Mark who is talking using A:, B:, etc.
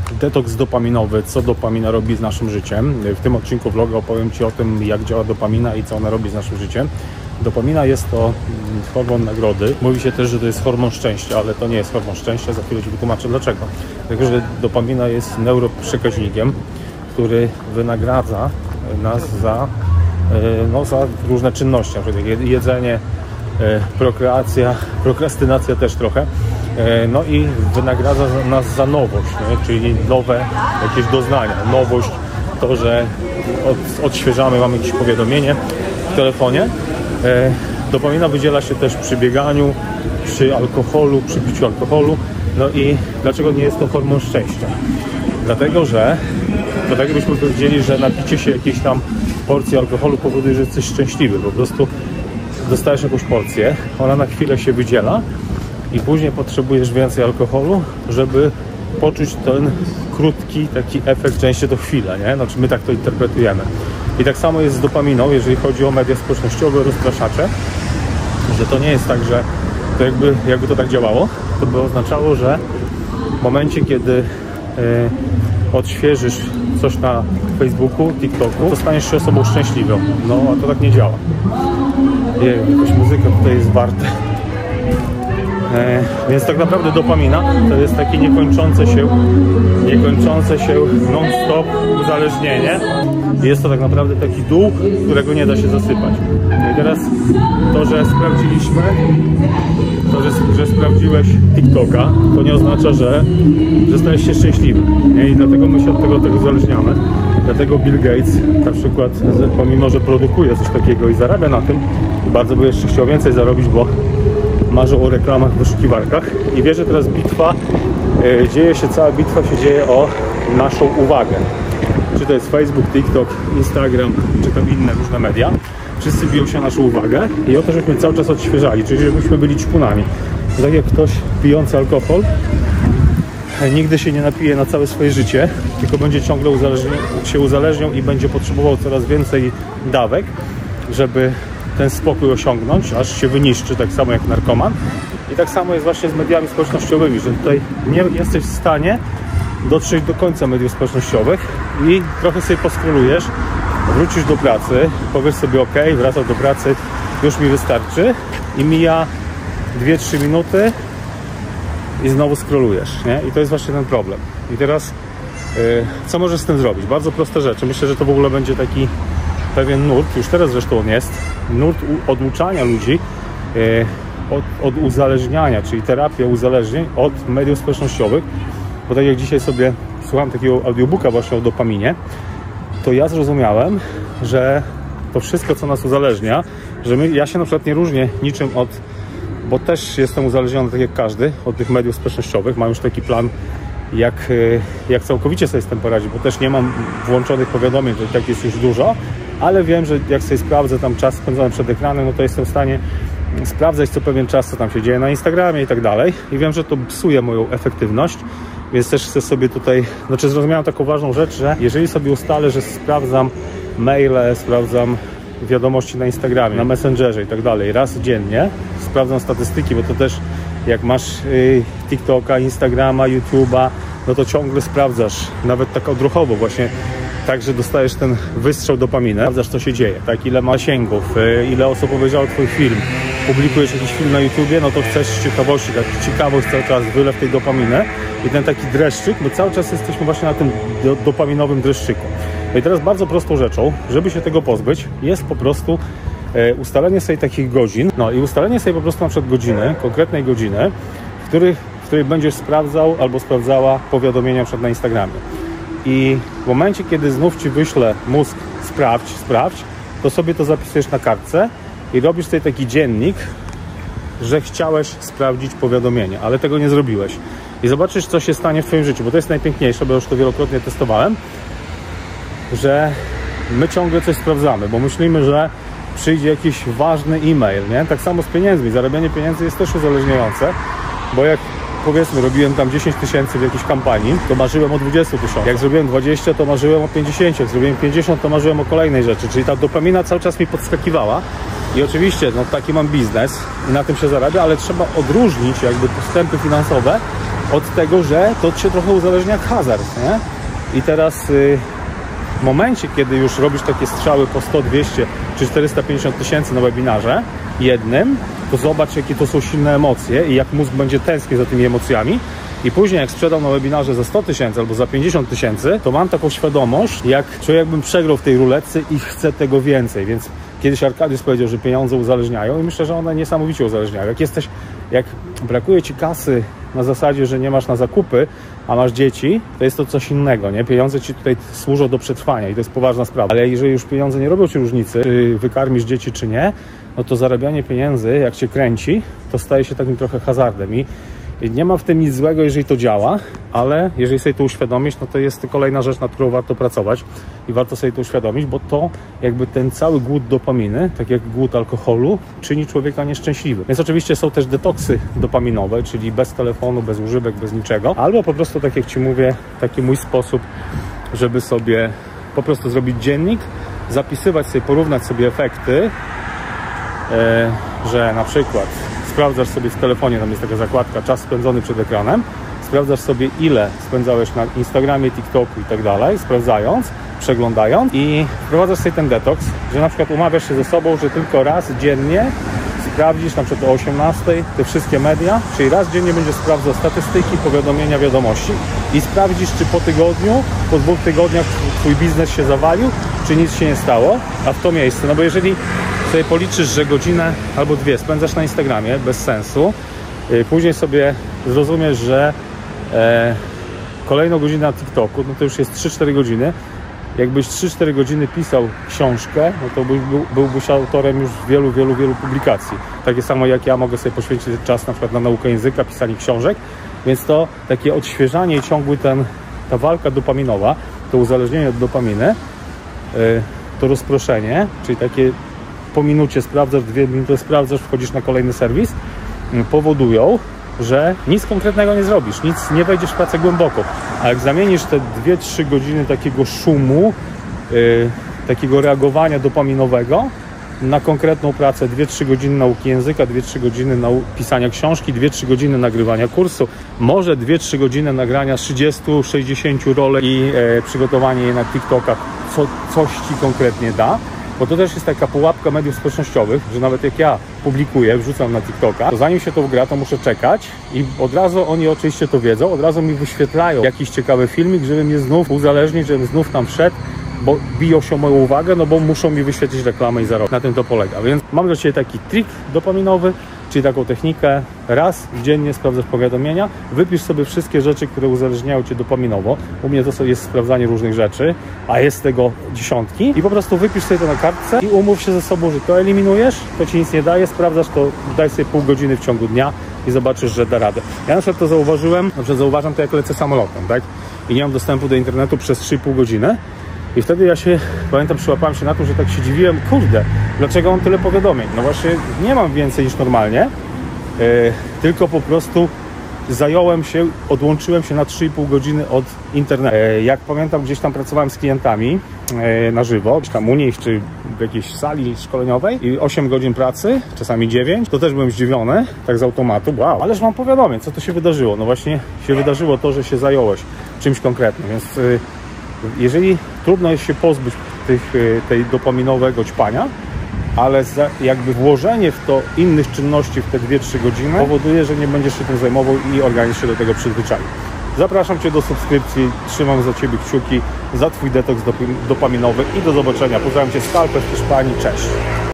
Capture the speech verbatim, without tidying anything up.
A: detoks dopaminowy, co dopamina robi z naszym życiem. W tym odcinku vloga opowiem Ci o tym, jak działa dopamina i co ona robi z naszym życiem. Dopamina jest to hormon nagrody. Mówi się też, że to jest hormon szczęścia, ale to nie jest hormon szczęścia. Za chwilę Ci wytłumaczę dlaczego. Dlatego, że dopamina jest neuroprzekaźnikiem, który wynagradza nas za, no, za różne czynności, np. jedzenie, prokreacja, prokrastynacja też trochę. No i wynagradza nas za nowość, nie? Czyli nowe jakieś doznania, nowość, to, że od, odświeżamy, mamy jakieś powiadomienie w telefonie. Dopamina wydziela się też przy bieganiu, przy alkoholu, przy piciu alkoholu. No i dlaczego nie jest to hormon szczęścia? Dlatego, że to tak jakbyśmy powiedzieli, że napicie się jakiejś tam porcji alkoholu powoduje, że jesteś szczęśliwy. Po prostu dostajesz jakąś porcję, ona na chwilę się wydziela i później potrzebujesz więcej alkoholu, żeby poczuć ten krótki taki efekt, częściej to chwilę, nie? Znaczy my tak to interpretujemy. I tak samo jest z dopaminą, jeżeli chodzi o media społecznościowe, rozpraszacze, że to nie jest tak, że to jakby, jakby to tak działało, to by oznaczało, że w momencie, kiedy yy, odświeżysz coś na Facebooku, TikToku, to staniesz się osobą szczęśliwą. No, a to tak nie działa. Jej, jakaś muzyka tutaj jest warta. E, więc tak naprawdę dopamina to jest takie niekończące się, niekończące się non-stop uzależnienie. I jest to tak naprawdę taki dół, którego nie da się zasypać. I teraz to, że sprawdziliśmy, to, że, że sprawdziłeś TikToka, to nie oznacza, że, że stajesz się szczęśliwy. Nie? I dlatego my się od tego, tego uzależniamy. Dlatego Bill Gates na przykład, pomimo że produkuje coś takiego i zarabia na tym, bardzo by jeszcze chciał więcej zarobić, bo marzy o reklamach w wyszukiwarkach i wie, że teraz bitwa, e, dzieje się, cała bitwa się dzieje o naszą uwagę. Czy to jest Facebook, TikTok, Instagram, czy tam inne różne media. Wszyscy biją się o naszą uwagę i o to, żebyśmy cały czas odświeżali, czyli żebyśmy byli ćpunami. Tak jak ktoś pijący alkohol nigdy się nie napije na całe swoje życie, tylko będzie ciągle uzależniał, się uzależniał i będzie potrzebował coraz więcej dawek, żeby ten spokój osiągnąć, aż się wyniszczy, tak samo jak narkoman. I tak samo jest właśnie z mediami społecznościowymi, że tutaj nie jesteś w stanie dotrzeć do końca mediów społecznościowych i trochę sobie poskrolujesz, wrócisz do pracy, powiesz sobie ok, wracasz do pracy, już mi wystarczy i mija dwie trzy minuty i znowu scrollujesz, nie? I to jest właśnie ten problem. I teraz yy, co możesz z tym zrobić? Bardzo proste rzeczy. Myślę, że to w ogóle będzie taki pewien nurt, już teraz zresztą on jest, nurt oduczania ludzi yy, od, od uzależniania, czyli terapia uzależnień od mediów społecznościowych, bo tak jak dzisiaj sobie słucham takiego audiobooka właśnie o dopaminie, to ja zrozumiałem, że to wszystko, co nas uzależnia, że my, ja się na przykład nie różnię niczym od, bo też jestem uzależniony tak jak każdy od tych mediów społecznościowych, mam już taki plan, jak, jak całkowicie sobie z tym poradzić, bo też nie mam włączonych powiadomień, że tak jest już dużo, ale wiem, że jak sobie sprawdzę tam czas spędzony przed ekranem, no to jestem w stanie sprawdzać co pewien czas, co tam się dzieje na Instagramie i tak dalej. I wiem, że to psuje moją efektywność, więc też chcę sobie tutaj, znaczy zrozumiałem taką ważną rzecz, że jeżeli sobie ustalę, że sprawdzam maile, sprawdzam wiadomości na Instagramie, na Messengerze i tak dalej, raz dziennie, sprawdzam statystyki, bo to też jak masz y, TikToka, Instagrama, YouTube'a, no to ciągle sprawdzasz, nawet tak odruchowo właśnie, tak, że dostajesz ten wystrzał dopaminy, sprawdzasz co się dzieje, tak, ile ma zasięgów, y, ile osób obejrzało Twój film, publikujesz jakiś film na YouTubie, no to chcesz z ciekawości, tak, ciekawość cały czas, wylew tej dopaminy i ten taki dreszczyk, my cały czas jesteśmy właśnie na tym do, dopaminowym dreszczyku. No i teraz bardzo prostą rzeczą, żeby się tego pozbyć, jest po prostu e, ustalenie sobie takich godzin, no i ustalenie sobie po prostu na przykład godziny, konkretnej godziny, w, których, w której będziesz sprawdzał albo sprawdzała powiadomienia na przykład na Instagramie. I w momencie, kiedy znów Ci wyśle mózg sprawdź, sprawdź, to sobie to zapisujesz na kartce i robisz sobie taki dziennik, że chciałeś sprawdzić powiadomienie, ale tego nie zrobiłeś. I zobaczysz, co się stanie w Twoim życiu, bo to jest najpiękniejsze, bo już to wielokrotnie testowałem, że my ciągle coś sprawdzamy, bo myślimy, że przyjdzie jakiś ważny e-mail, nie? Tak samo z pieniędzmi. Zarabianie pieniędzy jest też uzależniające, bo jak powiedzmy robiłem tam dziesięć tysięcy w jakiejś kampanii, to marzyłem o dwudziestu tysiącach. Jak zrobiłem dwadzieścia, to marzyłem o pięćdziesięciu. Jak zrobiłem pięćdziesiąt, to marzyłem o kolejnej rzeczy. Czyli ta dopamina cały czas mi podskakiwała. I oczywiście, no taki mam biznes i na tym się zarabia, ale trzeba odróżnić jakby postępy finansowe od tego, że to cię trochę uzależnia jak hazard, nie? I teraz yy, w momencie, kiedy już robisz takie strzały po sto, dwieście czy czterysta pięćdziesiąt tysięcy na webinarze jednym, to zobacz, jakie to są silne emocje i jak mózg będzie tęsknił za tymi emocjami. I później jak sprzedam na webinarze za sto tysięcy albo za pięćdziesiąt tysięcy, to mam taką świadomość, jak czuję, jakbym przegrał w tej ruletce i chcę tego więcej. Więc kiedyś Arkadiusz powiedział, że pieniądze uzależniają i myślę, że one niesamowicie uzależniają. Jak jesteś, jak brakuje ci kasy na zasadzie, że nie masz na zakupy, a masz dzieci, to jest to coś innego, nie? Pieniądze ci tutaj służą do przetrwania i to jest poważna sprawa. Ale jeżeli już pieniądze nie robią ci różnicy, czy wykarmisz dzieci, czy nie, no to zarabianie pieniędzy, jak cię kręci, to staje się takim trochę hazardem i nie ma w tym nic złego, jeżeli to działa, ale jeżeli sobie to uświadomić, no to jest to kolejna rzecz, nad którą warto pracować i warto sobie to uświadomić, bo to jakby ten cały głód dopaminy, tak jak głód alkoholu, czyni człowieka nieszczęśliwy. Więc oczywiście są też detoksy dopaminowe, czyli bez telefonu, bez używek, bez niczego, albo po prostu, tak jak ci mówię, taki mój sposób, żeby sobie po prostu zrobić dziennik, zapisywać sobie, porównać sobie efekty, e, że na przykład sprawdzasz sobie w telefonie, tam jest taka zakładka czas spędzony przed ekranem, sprawdzasz sobie, ile spędzałeś na Instagramie, TikToku i tak dalej, sprawdzając, przeglądając i wprowadzasz sobie ten detoks, że na przykład umawiasz się ze sobą, że tylko raz dziennie sprawdzisz na przykład o osiemnastej te wszystkie media, czyli raz dziennie będziesz sprawdzał statystyki, powiadomienia, wiadomości i sprawdzisz, czy po tygodniu, po dwóch tygodniach twój biznes się zawalił, czy nic się nie stało, a w to miejsce, no bo jeżeli sobie policzysz, że godzinę albo dwie spędzasz na Instagramie bez sensu, później sobie zrozumiesz, że e, kolejną godzinę na TikToku, no to już jest trzy cztery godziny. Jakbyś trzy cztery godziny pisał książkę, no to byś, był, byłbyś autorem już wielu, wielu, wielu publikacji. Takie samo jak ja mogę sobie poświęcić czas na przykład na naukę języka, pisanie książek, więc to takie odświeżanie i ciągły ten, ta walka dopaminowa, to uzależnienie od dopaminy, y, to rozproszenie, czyli takie po minucie sprawdzasz, dwie minuty sprawdzasz, wchodzisz na kolejny serwis, y, powodują, że nic konkretnego nie zrobisz, nic nie wejdziesz w pracę głęboko. A jak zamienisz te dwie trzy godziny takiego szumu, yy, takiego reagowania dopaminowego na konkretną pracę, dwie trzy godziny nauki języka, dwie trzy godziny nau pisania książki, dwie trzy godziny nagrywania kursu, może dwie trzy godziny nagrania trzydziestu sześćdziesięciu rolek i e, przygotowanie je na TikToka, co coś ci konkretnie da. Bo to też jest taka pułapka mediów społecznościowych, że nawet jak ja publikuję, wrzucam na TikToka, to zanim się to wgra, to muszę czekać i od razu oni oczywiście to wiedzą, od razu mi wyświetlają jakiś ciekawy filmik, żeby mnie znów uzależnić, żebym znów tam wszedł, bo biją się o moją uwagę, no bo muszą mi wyświetlić reklamę i zarobić. Na tym to polega. Więc mam dla Ciebie taki trik dopaminowy, czyli taką technikę, raz dziennie sprawdzasz powiadomienia, wypisz sobie wszystkie rzeczy, które uzależniają Cię dopaminowo. U mnie to jest sprawdzanie różnych rzeczy, a jest tego dziesiątki i po prostu wypisz sobie to na kartce i umów się ze sobą, że to eliminujesz, to Ci nic nie daje, sprawdzasz to, daj sobie pół godziny w ciągu dnia i zobaczysz, że da radę. Ja na przykład to zauważyłem, na przykład zauważam to, jak lecę samolotem, tak? I nie mam dostępu do internetu przez trzy i pół godziny. I wtedy ja się, pamiętam, przyłapałem się na to, że tak się dziwiłem, kurde, dlaczego mam tyle powiadomień? No właśnie nie mam więcej niż normalnie, yy, tylko po prostu zająłem się, odłączyłem się na trzy i pół godziny od internetu. Yy, jak pamiętam, gdzieś tam pracowałem z klientami yy, na żywo, czy tam u nich, czy w jakiejś sali szkoleniowej i osiem godzin pracy, czasami dziewięć, to też byłem zdziwiony, tak z automatu, wow, ależ mam powiadomień, co to się wydarzyło? No właśnie się wydarzyło to, że się zająłeś czymś konkretnym, więc yy, jeżeli trudno jest się pozbyć tych, tej dopaminowego ćpania, ale za, jakby włożenie w to innych czynności w te dwie trzy godziny powoduje, że nie będziesz się tym zajmował i organizm się do tego przyzwyczai. Zapraszam Cię do subskrypcji, trzymam za Ciebie kciuki, za Twój detoks dopaminowy i do zobaczenia. Pozdrawiam Cię z Talpy w Hiszpanii, cześć!